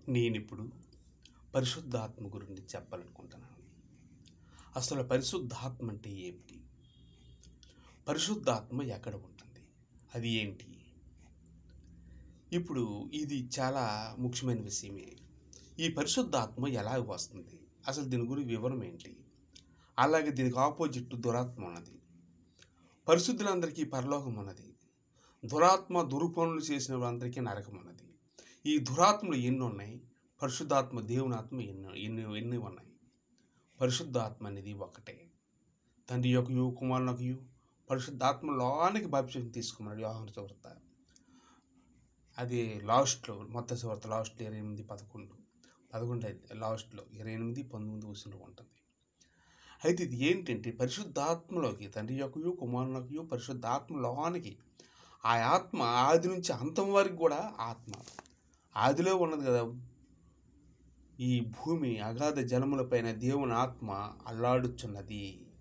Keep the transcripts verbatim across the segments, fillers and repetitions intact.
నేనిప్పుడు పరిశుద్ధాత్మ గురించి చెప్పాలనుకుంటున్నాను. అసలు పరిశుద్ధాత్మ అంటే ఏమిటి? పరిశుద్ధాత్మ ఎక్కడ ఉంటుంది? అది ఏంటి? ఇప్పుడు ఇది చాలా ముఖ్యమైన విషయమే. ఈ పరిశుద్ధాత్మ ఎలాగ వస్తుంది? అసలు దీని గురించి వివరం ఏంటి? అలాగే దీనికి ఆపోజిట్ దురాత్మ ఉన్నది. పరిశుద్ధులందరికీ పరలోకం ఉన్నది. దురాత్మ దురుపనులు చేసిన వాళ్ళందరికీ నరకం ఉన్నది. ఈ దురాత్మలు ఎన్ని ఉన్నాయి? పరిశుద్ధాత్మ దేవుని ఆత్మ ఎన్ని ఎన్ని ఎన్ని ఉన్నాయి? పరిశుద్ధాత్మ అనేది ఒకటే. తండ్రి యొక్కయు కుమారునొకయు పరిశుద్ధాత్మ లోనికి బాప్తిసం తీసుకున్నాడు యోహాను సువార్త. అది లాస్ట్లో మొత్తం సువార్త లాస్ట్లో ఇరవై ఎనిమిది పదకొండు పదకొండు అయితే లాస్ట్లో ఇరవై ఎనిమిది పంతొమ్మిది వచనంలో ఉంటుంది. అయితే ఇది ఏంటంటే పరిశుద్ధాత్మలోకి తండ్రి యొక్కయు కుమారునొకయు పరిశుద్ధాత్మ లోనికి ఆ ఆత్మ ఆది నుంచి అంతం వరకు కూడా ఆత్మ ఆదిలో ఉన్నది కదా. ఈ భూమి అగాధ జలములపైన దేవుని ఆత్మ అల్లాడుచున్నది.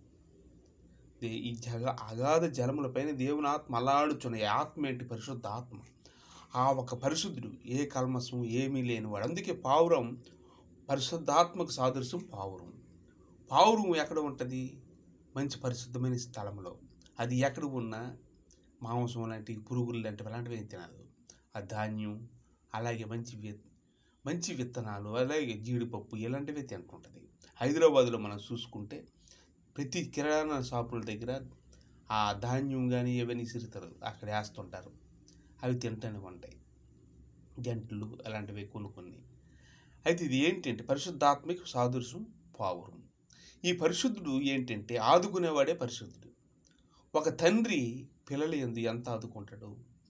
ఈ జగ అగాధ జలములపైన దేవుని ఆత్మ అల్లాడుచున్న ఈ ఆత్మ ఏంటి? పరిశుద్ధ ఆత్మ. ఆ ఒక పరిశుద్ధుడు, ఏ కల్మసం ఏమీ లేనివాడు. అందుకే పావురం పరిశుద్ధాత్మకు సాదృశ్యం. పావురం పావురం ఎక్కడ ఉంటుంది? మంచి పరిశుద్ధమైన స్థలంలో. అది ఎక్కడ ఉన్నా మాంసం లాంటి పురుగులు లాంటివి అలాంటివి ఏం తినదు. ఆ ధాన్యం అలాగే మంచి విత్ మంచి విత్తనాలు అలాగే జీడిపప్పు ఇలాంటివి తింటుంటుంది. హైదరాబాదులో మనం చూసుకుంటే ప్రతి కిరాణా షాపుల దగ్గర ఆ ధాన్యం కానీ ఏవన్నీ సిరుతారు అక్కడ వేస్తుంటారు. అవి తింటూనే ఉంటాయి, జంటలు అలాంటివి కొనుక్కొని. అయితే ఇది ఏంటంటే పరిశుద్ధాత్మకు సాదృశ్యం పావురం. ఈ పరిశుద్ధుడు ఏంటంటే ఆదుకునేవాడే పరిశుద్ధుడు. ఒక తండ్రి పిల్లలు ఎందు ఎంత ఆదుకుంటాడు?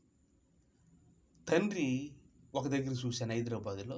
తండ్రి ఒక దగ్గర చూశాను హైదరాబాదులో.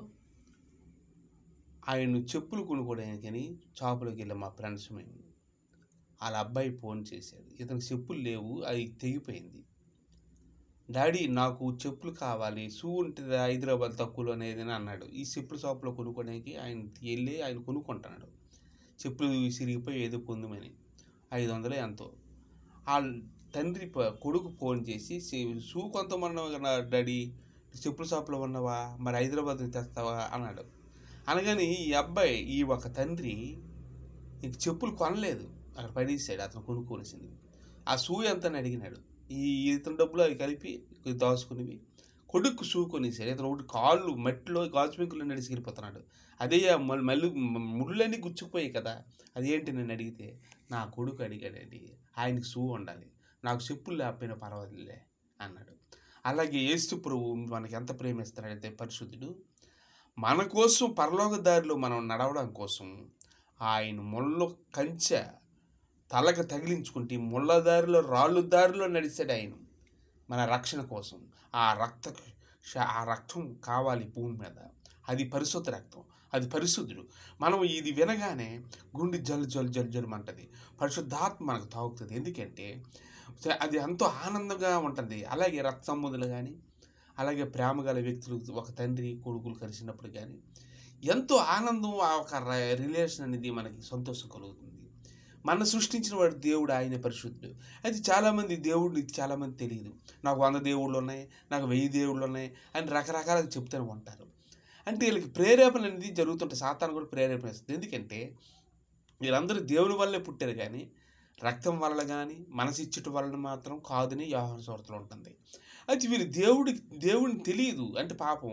ఆయన చెప్పులు కొనుక్కోవడానికి షాపులోకి వెళ్ళాం మా ఫ్రెండ్స్ మేము. వాళ్ళ అబ్బాయి ఫోన్ చేశాడు, ఇతనికి చెప్పులు లేవు, అవి తెగిపోయింది. డాడీ నాకు చెప్పులు కావాలి, షూ ఉంటుంది హైదరాబాద్ తక్కువలో అనేది అన్నాడు. ఈ చెప్పుల షాపులో కొనుక్కోడానికి ఆయన వెళ్ళి ఆయన కొనుక్కుంటున్నాడు. చెప్పులు సిరిగిపోయి ఏదో పొందుమని ఐదు వందలు ఎంతో. వాళ్ళ తండ్రి కొడుకు ఫోన్ చేసి షూ కొంతమన్నా డాడీ చెప్పుల షాపులో ఉన్నావా, మరి హైదరాబాద్ తెస్తావా అన్నాడు. అనగానే ఈ అబ్బాయి ఈ ఒక తండ్రి ఇంక చెప్పులు కొనలేదు, అక్కడ పడేసాడు అతను కొనుక్కోనిసింది. ఆ షూ ఎంత అని అడిగినాడు. ఈ ఇతని డబ్బులు అవి కలిపి దాచుకునేవి కొడుకు షూ కొనేసాడు. ఇతను ఒకటి కాళ్ళు మట్టిలో గాజు పెంకులు నడిచి వెళ్ళిపోతున్నాడు. అదే మళ్ళీ మళ్ళీ ముళ్ళన్నీ గుచ్చుకుపోయాయి కదా. అదేంటి నేను అడిగితే నా కొడుకు అడిగాడండి, ఆయనకి షూ ఉండాలి, నాకు చెప్పులు లేకపోయినా పర్వాలేదులే అన్నాడు. అలాగే యేసు ప్రభువు మనకి ఎంత ప్రేమిస్తాడంటే పరిశుద్ధుడు, మన కోసం పరలోక దారిలో మనం నడవడం కోసం ఆయన ముళ్ళ కంచె తలకు తగిలించుకుంటే ముళ్ళ దారిలో రాళ్ళు దారిలో నడిచాడు ఆయన మన రక్షణ కోసం. ఆ రక్త ఆ రక్తం కావాలి భూమి మీద. అది పరిశుద్ధ రక్తం, అది పరిశుద్ధుడు. మనం ఇది వినగానే గుండె జల్ జల్ జల్ జల్మంటది. పరిశుద్ధాత్మ మనకు తాగుతుంది. ఎందుకంటే అది ఎంతో ఆనందంగా ఉంటుంది. అలాగే రక్త సంబంధులు కానీ అలాగే ప్రేమ గల వ్యక్తులు ఒక తండ్రి కొడుకులు కలిసినప్పుడు కానీ ఎంతో ఆనందం, ఆ ఒక రిలేషన్ అనేది మనకి సంతోషం కలుగుతుంది. మన సృష్టించిన వాడు దేవుడు, ఆయన పరిశుద్ధుడు. అయితే చాలామంది దేవుడిని చాలామంది తెలియదు. నాకు వంద దేవుళ్ళు ఉన్నాయి, నాకు వెయ్యి దేవుళ్ళు ఉన్నాయి అని రకరకాలుగా చెప్తూనే ఉంటారు. అంటే వీళ్ళకి ప్రేరేపణ అనేది జరుగుతుంటే సాతాను కూడా ప్రేరేపణ ఇస్తుంది. ఎందుకంటే వీళ్ళందరూ దేవుని వల్లే పుట్టారు కానీ రక్తం వల్ల కానీ మనసు ఇచ్చట వలన మాత్రం కాదని యోహాను సువార్తలో ఉంటుంది. అయితే వీరు దేవుడికి దేవుడిని తెలియదు. అంటే పాపం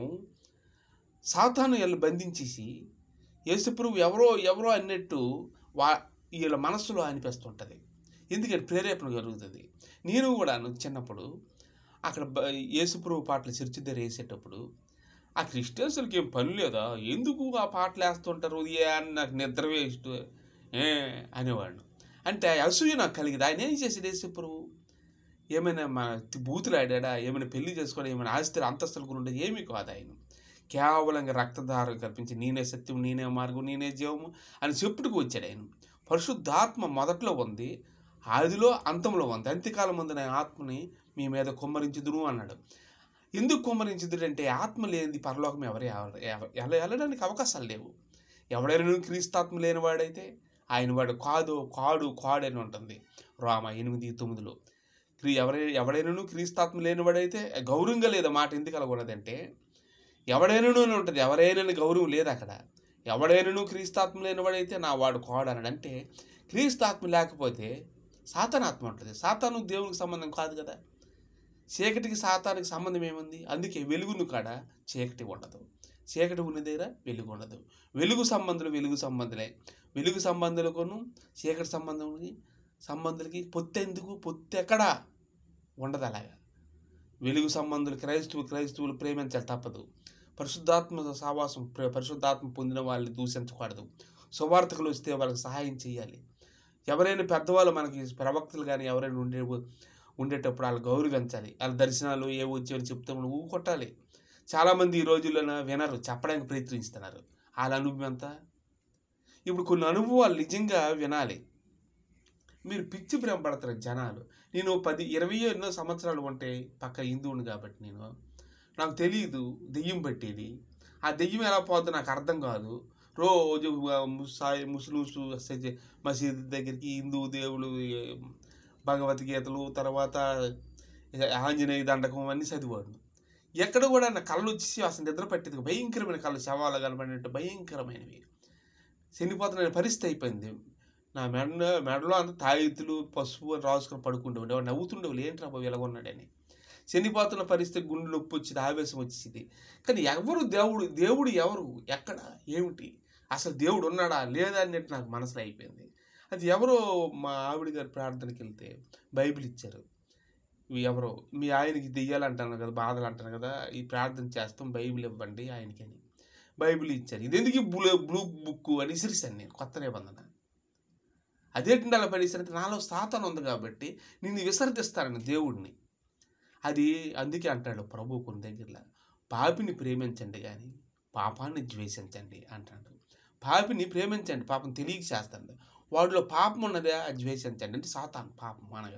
సాతాను వీళ్ళు బంధించేసి యేసుప్రభువు ఎవరో ఎవరో అన్నట్టు వా వీళ్ళ మనస్సులో అనిపిస్తుంటుంది. ఎందుకంటే ప్రేరేపణ జరుగుతుంది. నేను కూడా చిన్నప్పుడు అక్కడ యేసుప్రభు పాటలు చర్చి దగ్గర వేసేటప్పుడు ఆ క్రిస్టియన్స్కి ఏం పని లేదా, ఎందుకు ఆ పాటలు వేస్తుంటారు ఏ అని నాకు నిద్ర వేస్ట్ ఏ అనేవాడు. అంటే అసూయ నాకు కలిగింది. ఆయన ఏం చేసాడు యేసుప్రభు? ఏమైనా మన బూతులు ఆడాడా? ఏమైనా పెళ్లి చేసుకోవడం, ఏమైనా ఆస్తులు అంతస్తుల గురించి ఏమీ కాదు. ఆయన కేవలంగా రక్తధారం కల్పించి నేనే సత్యం, నేనే మార్గం, నేనే జీవము అని చెప్పుటకు వచ్చాడు. ఆయన పరిశుద్ధాత్మ మొదట్లో ఉంది, ఆదిలో అంతంలో ఉంది. అంత్యకాలం ముందు నేను ఆత్మని మీ మీద కుమ్మరించుదును అన్నాడు. ఎందుకు కుమ్మరించుదుడు అంటే ఆత్మ లేనిది పరలోకం ఎవరు వెళ్ళడానికి అవకాశాలు లేవు. ఎవడైనా క్రీస్తాత్మ లేనివాడైతే ఆయన వాడు కాదు కాడు కాడు అని ఉంటుంది రోమా ఎనిమిది తొమ్మిదిలో. క్రీ ఎవరై ఎవడైనా క్రీస్తాత్మ లేనివాడైతే గౌరవంగా లేదా మాట ఎందుకు అలాగ ఉన్నదంటే ఎవడైనను ఉంటుంది, ఎవరైనా గౌరవం లేదు అక్కడ. ఎవడైనను క్రీస్తాత్మ లేనివాడైతే నా వాడు కాడు అన్నాడు. అంటే క్రీస్తాత్మ లేకపోతే సాతానాత్మ ఉంటుంది. సాతాను దేవునికి సంబంధం కాదు కదా. చీకటికి సాతానికి సంబంధం ఏముంది? అందుకే వెలుగును కాడ చీకటి ఉండదు, చీకటి ఉన్న దగ్గర వెలుగు ఉండదు. వెలుగు సంబంధులు వెలుగు సంబంధులే. వెలుగు సంబంధులకును చీకటి సంబంధం సంబంధులకి పొత్తు ఎందుకు? పొత్తు ఎక్కడా ఉండదు. అలాగా వెలుగు సంబంధులు క్రైస్తవులు క్రైస్తవులు ప్రేమించాలి తప్పదు. పరిశుద్ధాత్మ సావాసం పరిశుద్ధాత్మ పొందిన వాళ్ళని దూషించకూడదు. సువార్తకులు వస్తే వాళ్ళకి సహాయం చేయాలి. ఎవరైనా పెద్దవాళ్ళు మనకి ప్రవక్తలు కానీ ఎవరైనా ఉండే ఉండేటప్పుడు వాళ్ళు గౌరవించాలి. వాళ్ళ దర్శనాలు ఏ వచ్చేవని చెప్తే మనం ఊ కొట్టాలి. చాలామంది ఈ రోజుల్లో వినరు, చెప్పడానికి ప్రయత్నిస్తున్నారు. వాళ్ళ అనుభవం ఎంత? ఇప్పుడు కొన్ని అనుభవాలు నిజంగా వినాలి. మీరు పిచ్చి ప్రేమ పడతారు జనాలు. నేను పది ఇరవై ఎన్నో సంవత్సరాలు ఉంటే పక్క హిందువుని కాబట్టి నేను నాకు తెలియదు దెయ్యం పట్టేది. ఆ దెయ్యం ఎలా పోతుందో నాకు అర్థం కాదు. రోజు సాయి ముస్లిమ్స్ మసీద్ దగ్గరికి హిందూ దేవుడు భగవద్గీతలు తర్వాత ఆంజనేయ దండకం అన్నీ చదివాడు. ఎక్కడ కూడా నా కళ్ళు వచ్చి అసలు నిద్ర పట్టేది. భయంకరమైన కళ్ళు, శవాలు కనబడినట్టు భయంకరమైనవి. చనిపోతున్న పరిస్థితి అయిపోయింది. నా మెడ మెడలో అంత తాయితులు పసుపు అని రాసుకొని పడుకుంటూ వాడు నవ్వుతుండేవాళ్ళు, ఏంట్రా బాబు ఇలాగొన్నాడని. చనిపోతున్న పరిస్థితి, గుండె నొప్పి వచ్చింది, ఆవేశం వచ్చింది. కానీ ఎవరు దేవుడు? దేవుడు ఎవరు? ఎక్కడ? ఏమిటి? అసలు దేవుడు ఉన్నాడా లేదా అన్నట్టు నాకు మనసులో అయిపోయింది. అది ఎవరో మా ఆవిడ గారి ప్రార్థనకి వెళ్తే బైబిల్ ఇచ్చారు. ఎవరో మీ ఆయనకి దెయ్యాలు అంటాను కదా, బాధలు అంటాను కదా, ఈ ప్రార్థన చేస్తాం బైబిల్ ఇవ్వండి ఆయనకి అని బైబిల్ ఇచ్చారు. ఇది ఎందుకు బ్లూ బ్లూ బుక్ అని ఇసిరిస్తాను నేను, కొత్త నిబంధన. అదేంటి అలా పడేసరికి నాలో సాతాను ఉంది కాబట్టి నేను విసర్జిస్తాను దేవుడిని. అది అందుకే అంటాడు ప్రభు కొన్ని దగ్గరలో, పాపిని ప్రేమించండి కానీ పాపాన్ని ద్వేషించండి అంటాడు. పాపిని ప్రేమించండి, పాపం తెలియక చేస్తాడు. వాడిలో పాపం ఉన్నదే అది ద్వేషించండి అంటే సాతాను పాపం అనగా.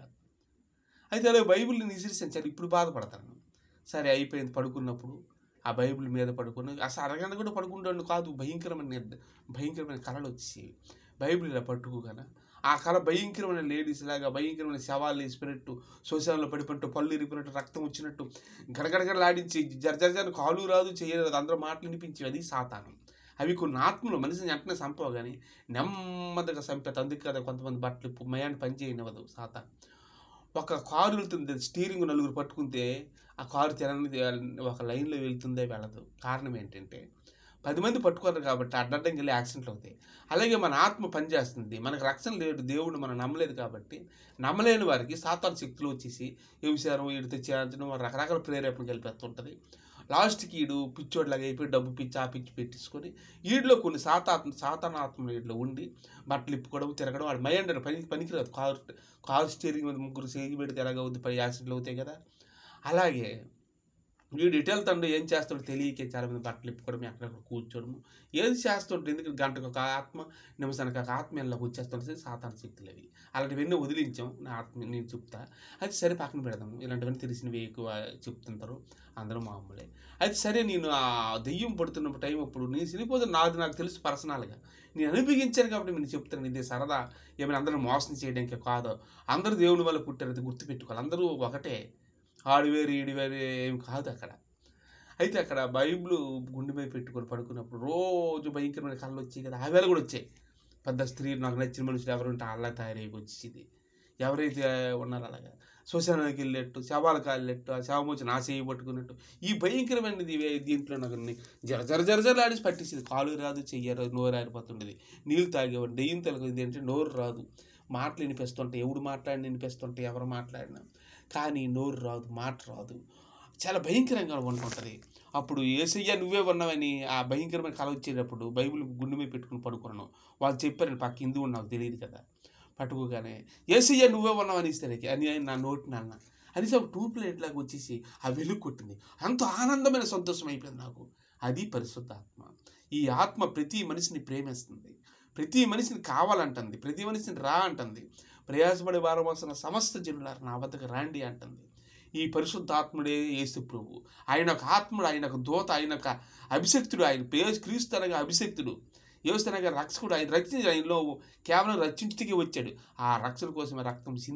అయితే అలా బైబిల్ని నిశ్చయించాలి. ఇప్పుడు బాధపడతాను. సరే అయిపోయింది. పడుకున్నప్పుడు ఆ బైబిల్ మీద పడుకుని అసలు అరగంట కూడా పడుకుంటాను కాదు, భయంకరమైన భయంకరమైన కళలు వచ్చి బైబిల్ ఇలా పట్టుకోగానే ఆ కళ భయంకరమైన లేడీస్ లాగా భయంకరమైన శవాలు వేసిపోయినట్టు, శ్మశానంలో పడిపోయినట్టు, పళ్ళు ఇరిపోయినట్టు, రక్తం వచ్చినట్టు గడగడగడలాడించి జర్జర్జాన్ని కాలు రాదు చేయరాదు అందరూ మాటలు వినిపించి, అది సాతాను. అవి కొన్ని ఆత్మలు మనిషిని వెంటనే చంపవు కానీ నెమ్మదిగా చంపేది. అందుకే కదా కొంతమంది బట్టలు మయాన్ని పని చేయనివ్వదు సాతాను. ఒక కారు వెళ్తుంది, స్టీరింగ్ నలుగురు పట్టుకుంటే ఆ కారు తినని ఒక లైన్లో వెళ్తుందే వెళ్ళదు. కారణం ఏంటంటే పది మంది పట్టుకోరు కాబట్టి అడ్డడ్డంగా వెళ్ళి యాక్సిడెంట్లు అవుతాయి. అలాగే మన ఆత్మ పనిచేస్తుంది. మనకు రక్షణ లేదు, దేవుడు మనం నమ్మలేదు కాబట్టి నమ్మలేని వారికి సాతాను శక్తులు వచ్చేసి వ్యభిచారం వీడితో చేయించడం రకరకాల ప్రేరేపణ కలిపేస్తుంటుంది. లాస్ట్కి ఈడు పిచ్చోడ్లాగా అయిపోయి డబ్బు పిచ్చి ఆ పిచ్చి పెట్టించుకొని వీడిలో కొన్ని సాతాత్మ సాతానాత్మలు వీటిలో ఉండి బట్టలు ఇప్పుకోవడం తిరగడం వాడు మైండ్ పని పనికిరాదు. కారు కారు స్టీరింగ్ మీద ముగ్గురు సేగి పెడితే ఎలాగ అవుద్ది, పై యాక్సిడెంట్లు అవుతాయి కదా. అలాగే వీడు ఇటు వెళ్తాడు, ఏం చేస్తాడో తెలియకే చాలామంది బట్టలు ఇప్పుకోవడం, ఎక్కడెక్కడ కూర్చోవడము ఏది చేస్తుంటే ఎందుకంటే గంటకు ఒక ఆత్మ నిమిషానికి ఒక ఆత్మ ఇలా వచ్చేస్తుంటుంది. సాతాను శక్తులు అవి. అలాంటివన్నీ వదిలించాం. నా ఆత్మ నేను చెప్తా, అయితే సరే పక్కన పెడదాము. ఇలాంటివన్నీ తెలిసినవి ఎక్కువ చెప్తుంటారు, అందరూ మామూలే. అయితే సరే నేను ఆ దెయ్యం పడుతున్న టైం అప్పుడు నేను చనిపోతే నాది నాకు తెలుసు పర్సనల్గా, నేను అనుభవించాను కాబట్టి నేను చెప్తాను. ఇదే సరదా ఏమైనా అందరూ మోసం చేయడానికి కాదు. అందరూ దేవుని వల్ల పుట్టారు, అది గుర్తుపెట్టుకోవాలి. అందరూ ఒకటే, ఆడు వేరు ఈడు వేరు ఏం కాదు అక్కడ. అయితే అక్కడ బైబిల్ గుండె మీద పెట్టుకొని పడుకున్నప్పుడు రోజు భయంకరమైన కళ్ళు వచ్చాయి కదా, ఆవేళ కూడా వచ్చాయి. పెద్ద స్త్రీ నాకు నచ్చిన మనుషులు ఎవరు ఉంటే అలా తయారై వచ్చేది. ఎవరైతే ఉన్నారో అలాగా శ్మశానానికి వెళ్ళినట్టు, శవాలు కాలినట్టు, ఆ శవం వచ్చి నా చేయి పట్టుకున్నట్టు ఈ భయంకరమైనది దీంట్లో నాకు జర జర జర జర ఆడిసి పట్టేసేది. కాలు రాదు, చెయ్యరాదు, నోరు ఆరిపోతుండేది. నీళ్ళు తాగేవాడు. దెయ్యం తలగదు ఏంటంటే నోరు రాదు, మాటలు వినిపిస్తుంటాయి. ఎవడు మాట్లాడిన వినిపిస్తుంటాయి, ఎవరు మాట్లాడినా కానీ నోరు రాదు, మాట రాదు. చాలా భయంకరంగా ఉంటుంటుంది. అప్పుడు యేసయ్య నువ్వే ఉన్నావని ఆ భయంకరమైన కళ వచ్చేటప్పుడు బైబిల్ గుండె మీద పెట్టుకుని పడుకున్నాను. వాళ్ళు చెప్పారని పక్క హిందువు నాకు తెలియదు కదా. పట్టుకోగానే యేసయ్య నువ్వే ఉన్నావని ఇస్తాను అని నా నోటి నాన్న అనేసి ఒక టూ ప్లేట్ లాగా వచ్చేసి ఆ వెలుగు కొట్టింది. అంత ఆనందమైన సంతోషం అయిపోయింది నాకు. అది పరిశుద్ధ ఆత్మ. ఈ ఆత్మ ప్రతి మనిషిని ప్రేమిస్తుంది, ప్రతి మనిషిని కావాలంటుంది, ప్రతి మనిషిని రా అంటుంది. ప్రయాసపడే వారం వస్తున్న సమస్త జనులారు నా వద్దకు రాండి అంటుంది. ఈ పరిశుద్ధాత్ముడే యేసు ప్రభు. ఆయన ఒక ఆత్ముడు, ఆయన ఒక దూత, ఆయన ఒక అభిషక్తుడు. ఆయన పేరు క్రీస్తు అనగా అభిషక్తుడు, యేసు అనగా రక్షకుడు. ఆయన రక్షించి ఆయనలో కేవలం రక్షించడానికి వచ్చాడు. ఆ రక్షణ కోసమే రక్తం సింది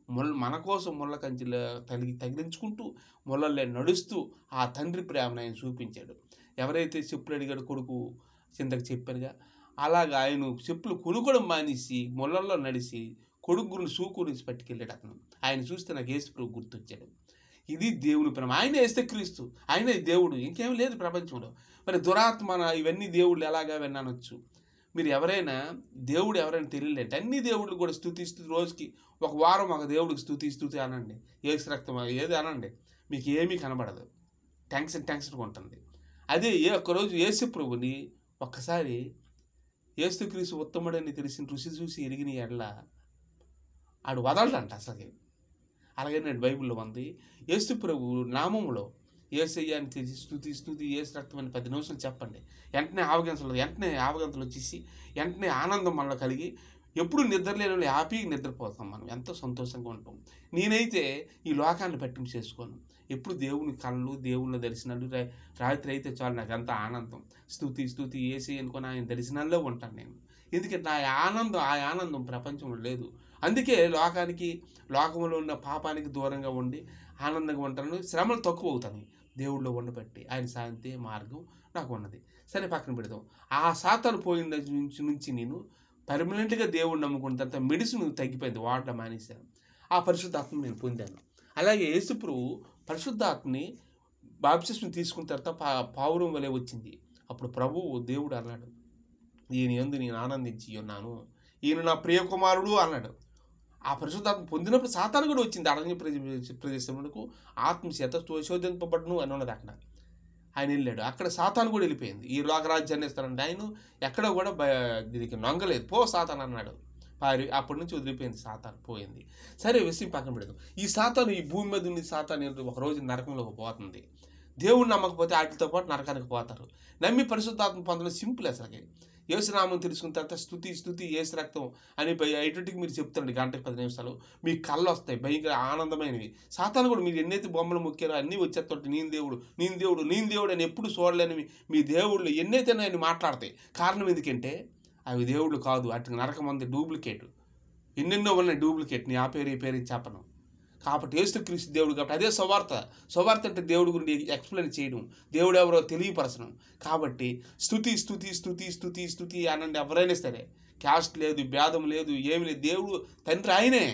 ముల్ మన కోసం ముళ్ళ కంచెలు తగిలి తగిలించుకుంటూ ముళ్ళల్లో నడుస్తూ ఆ తండ్రి ప్రేమను ఆయన చూపించాడు. ఎవరైతే చెప్పులు అడిగాడు కొడుకు, చింతకు చెప్పానుగా, అలాగా ఆయన చెప్పులు కొనుక్కోవడం మానేసి ముళ్ళల్లో నడిచి కొడుకు గురిని సూకూరించి పట్టుకెళ్ళాడు అతను. ఆయన చూస్తే నాకు యేసుప్రభు గుర్తొచ్చాడు. ఇది దేవుని ప్రేమ. ఆయనే యేసుక్రీస్తు, ఆయనే దేవుడు, ఇంకేం లేదు ప్రపంచంలో. మరి దురాత్మ ఇవన్నీ దేవుళ్ళు ఎలాగా విన్నానొచ్చు. మీరు ఎవరైనా దేవుడు ఎవరైనా తెలియలేంటే అన్ని దేవుళ్ళు కూడా స్తుతిస్తూ రోజుకి ఒక వారం ఒక దేవుడికి స్తుతి స్తుతి అనండి, ఏసు రక్తం ఏది అనండి, మీకు ఏమీ కనబడదు, టెన్షన్ టెన్షన్గా ఉంటుంది. అదే ఏ ఒక్కరోజు యేసు ప్రభుని ఒక్కసారి యేసుక్రీస్తు ఉత్తముడని తెలిసిన రుచి చూసి ఎరిగిన ఎడల ఆడు వదలడంట అసలు. అలాగే నేను బైబిల్లో ఉంది, యేసు ప్రభు నామములో యేసయ్య అని తెలిసి స్తుతి స్తుతి యేసు రక్తం అని పది నిమిషాలు చెప్పండి, వెంటనే ఆవగింతలు వెంటనే ఆవగింతలు వచ్చేసి వెంటనే ఆనందం మనలో కలిగి ఎప్పుడు నిద్రలేని వాళ్ళు హ్యాపీగా నిద్రపోతాం. మనం ఎంతో సంతోషంగా ఉంటాం. నేనైతే ఈ లోకాన్ని పట్టింపు చేసుకోను. ఎప్పుడు దేవుని కళ్ళు, దేవుని దర్శనాలు, రాత్రి అయితే చాలు నాకు ఎంత ఆనందం. స్తుతి స్తుతి యేసయ్య అనుకుని ఆయన దర్శనాల్లో ఉంటాను నేను. ఎందుకంటే ఆ ఆనందం ఆ ఆనందం ప్రపంచంలో లేదు. అందుకే లోకానికి, లోకంలో ఉన్న పాపానికి దూరంగా ఉండి ఆనందంగా ఉంటాను. శ్రమలు తక్కువ అవుతాను దేవుళ్ళో ఉండబట్టి. ఆయన శాంతి మార్గం నాకు ఉన్నది. సరే పక్కన పెడదాం. ఆ సాతాను పోయిన నుంచి నుంచి నేను పర్మనెంట్గా దేవుడిని నమ్ముకున్న తర్వాత మెడిసిన్ తగ్గిపోయింది, వాడడం మానేశాను. ఆ పరిశుద్ధాత్మను నేను పొందాను. అలాగే యేసుప్రభు పరిశుద్ధాత్మని బాప్తిస్మం తీసుకున్న తర్వాత పా పావురం వలె వచ్చింది. అప్పుడు ప్రభువు దేవుడు అన్నాడు, ఈయన యందు నేను ఆనందించి ఉన్నాను, ఈయన నా ప్రియకుమారుడు అన్నాడు. ఆ పరిశుద్ధాత్మ పొందినప్పుడు సాతాను కూడా వచ్చింది. అరణ్య ప్రదేశమునకు ఆత్మ చేత శోధింపబడును అని ఉన్నది. అక్కడ ఆయన వెళ్ళాడు, అక్కడ సాతాను కూడా వెళ్ళిపోయింది. ఈ లోకరాజ్యాన్ని ఇస్తానంటే ఆయన ఎక్కడ కూడా దీనికి నొంగలేదు. పో సాతాను అన్నాడు, పారి అప్పటి నుంచి వదిలిపోయింది, సాతాను పోయింది. సరే విషయం పక్కన పెడదాం. ఈ సాతాను ఈ భూమి మీద ఉంది, సాతాను ఒకరోజు నరకంలోకి పోతుంది. దేవుడు నమ్మకపోతే వాటితో పాటు నరకానికి పోతారు. నమ్మి పరిశుద్ధాత్మ పొందడం సింపుల్. అసలుకి యేసునామం తెలుసుకున్న తర్వాత స్తుతి స్తుతి యేసు రక్తం అని ఐటెంటికి మీరు చెప్తారండి గంటకి పది నిమిషాలు, మీకు కళ్ళు వస్తాయి, భయంకర ఆనందమైనవి. సాతాను కూడా మీరు ఎన్నైతే బొమ్మలు మొక్కారో అన్నీ వచ్చేస్తుంటే నేను దేవుడు నేను దేవుడు నేను దేవుడు అని ఎప్పుడు చూడలేనివి మీ దేవుళ్ళు ఎన్నైతే ఆయన మాట్లాడతాయి. కారణం ఎందుకంటే అవి దేవుళ్ళు కాదు, అటు నరకం ఉంది, డూప్లికేట్. ఎన్నెన్నో ఉన్నాయి డూప్లికేట్. నీ ఆ పేరు ఈ పేరు చెప్పను. కాబట్టి యేసుక్రీస్తు దేవుడు కాబట్టి అదే సువార్త. సువార్త అంటే దేవుడి గురించి ఎక్స్ప్లెయిన్ చేయడం, దేవుడు ఎవరో తెలియపరచడం. కాబట్టి స్తుతి స్తుతి స్తుతి స్తుతి స్తుతి అనండి ఎవరైనా సరే. క్యాస్ట్ లేదు, భేదం లేదు, ఏమి లేదు. దేవుడు తండ్రి ఆయనే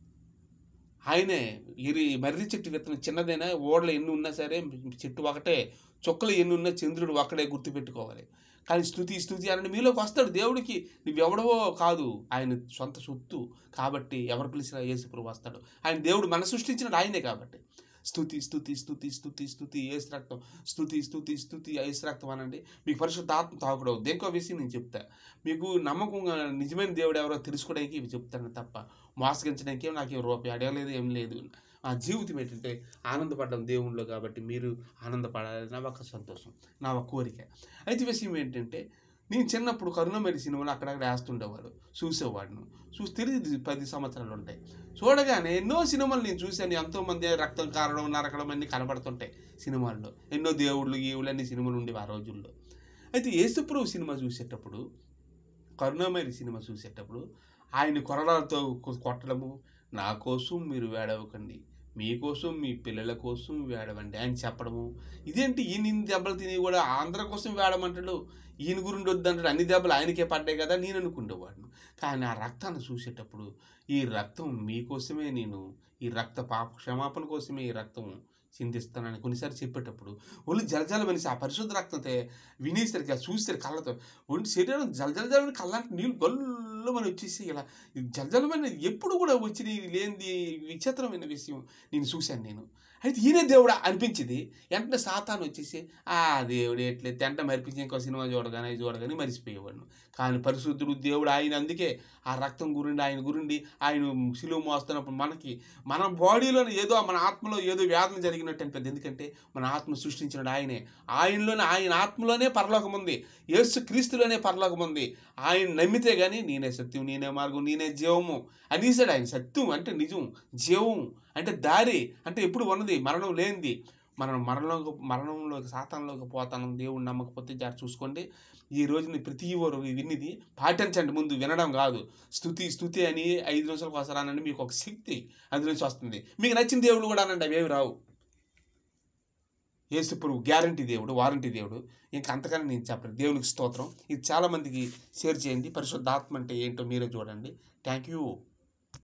ఆయనే ఇరి మర్రి చెట్టు విత్తనం చిన్నదైనా ఓడలు ఎన్ని ఉన్నా సరే చెట్టు ఒకటే, చుక్కలు ఎన్ని ఉన్నా చంద్రుడు ఒక్కడే గుర్తుపెట్టుకోవాలి. కానీ స్తుతి స్తుతి అనండి మీలోకి వస్తాడు. దేవుడికి నువ్వెవడవో కాదు, ఆయన సొంత సొత్తు. కాబట్టి ఎవరు పిలిచినా యేసుప్రభు వస్తాడు. ఆయన దేవుడు మన సృష్టించినది ఆయనే. కాబట్టి స్తుతి స్తుతి స్తుతి స్తుతి స్తుతి యేసు రక్తం, స్తుతి స్తుతి స్తుతి యేసు రక్తం అనండి. మీకు పరిశుద్ధాత్మ తాకుడవుద్ది. ఇంకో విషయం నేను చెప్తా, మీకు నమ్మకంగా నిజమైన దేవుడు ఎవరో తెలుసుకోవడానికి ఇవి చెప్తాను తప్ప మోసగించడానికి ఏం నాకేం రూపాయి అడగలేదు, ఏం లేదు. ఆ జీవితం ఏంటంటే ఆనందపడ్డం దేవుళ్ళు. కాబట్టి మీరు ఆనందపడాలి, నా ఒక సంతోషం, నా ఒక కోరిక. అయితే విషయం ఏంటంటే నేను చిన్నప్పుడు కరుణమేరి సినిమాలు అక్కడక్కడ వేస్తుండేవాడు, చూసేవాడిను. చూసి తిరిగి పది సంవత్సరాలు ఉంటాయి. చూడగానే ఎన్నో సినిమాలు నేను చూశాను. ఎంతోమంది రక్తం కారడం, నరకడం అన్నీ కనబడుతుంటాయి సినిమాల్లో. ఎన్నో దేవుళ్ళు ఈవులు అన్ని సినిమాలు ఉండేవి ఆ రోజుల్లో. అయితే యేసుప్రభు సినిమా చూసేటప్పుడు, కరుణమేరి సినిమా చూసేటప్పుడు ఆయన కొరడాలతో కొట్టడము, నా కోసం మీరు వేడవకండి, మీకోసం మీ పిల్లల కోసం వేడవండి అని చెప్పడము. ఇదేంటి ఈయన ఇన్ని దెబ్బలు తిని కూడా ఆంధ్ర కోసం వేడమంటాడు, ఈయన గురించి వద్దంటాడు, అన్ని దెబ్బలు ఆయనకే పడ్డాయి కదా నేను అనుకునేవాడిని. కానీ ఆ రక్తాన్ని చూసేటప్పుడు ఈ రక్తం మీకోసమే, నేను ఈ రక్త పాప క్షమాపణ కోసమే ఈ రక్తం చిందిస్తానని కొన్నిసార్లు చెప్పేటప్పుడు ఒళ్ళు జలజల మనిషి ఆ పరిశుద్ధ రక్తంతో వినేసరికి చూస్తారు కళ్ళతో ఒంటి శరీరం జలజలజలని కళ్ళంటే నీళ్ళు గల్లుమని వచ్చేసి ఇలా జలజలమని ఎప్పుడు కూడా వచ్చి లేనిది విచిత్రమైన విషయం నేను చూశాను నేను. అయితే ఈయనే దేవుడా అనిపించింది. వెంటనే సాతాను వచ్చేసి ఆ దేవుడు ఎట్లే తెంట మరిపించి ఇంకో సినిమా చూడగానే చూడగానే మరిచిపోయేవాడు. కానీ పరిశుద్ధుడు దేవుడు ఆయన. అందుకే ఆ రక్తం గురించి ఆయన గురించి ఆయన సిలువ మోస్తున్నప్పుడు మనకి మన బాడీలో ఏదో మన ఆత్మలో ఏదో వ్యాధులు జరిగినట్టు అనిపిస్తుంది. ఎందుకంటే మన ఆత్మ సృష్టించినడు ఆయనే. ఆయనలోనే ఆయన ఆత్మలోనే పరలోకం ఉంది, యేసు క్రీస్తులోనే పరలోకం ఉంది. ఆయన నమ్మితే కానీ నేనే సత్యం, నేనే మార్గం, నేనే జీవము అనేసాడు ఆయన. సత్యం అంటే నిజం, జీవం అంటే దారి అంటే ఎప్పుడు ఉన్నది, మరణం లేనిది. మనం మరణంలోకి మరణంలోకి సాతానంలోకి పోతాను దేవుడు నమ్మకపోతే జాగ్రత్త చూసుకోండి. ఈ రోజుని ప్రతి ఒరు వినిది పాటించండి. ముందు వినడం కాదు. స్తుతి స్తుతి అని ఐదు నిమిషాలకు ఒకసారి అనండి. మీకు ఒక శక్తి అందు నుంచి వస్తుంది. మీకు నచ్చిన దేవుడు కూడా అనండి, అవేవి రావు. యేసు ప్రభు గ్యారంటీ దేవుడు, వారంటీ దేవుడు. ఇంక అంతకని నేను చెప్పను. దేవునికి స్తోత్రం. ఇది చాలామందికి షేర్ చేయండి. పరిశుద్ధాత్మ అంటే ఏంటో మీరే చూడండి. Thank you.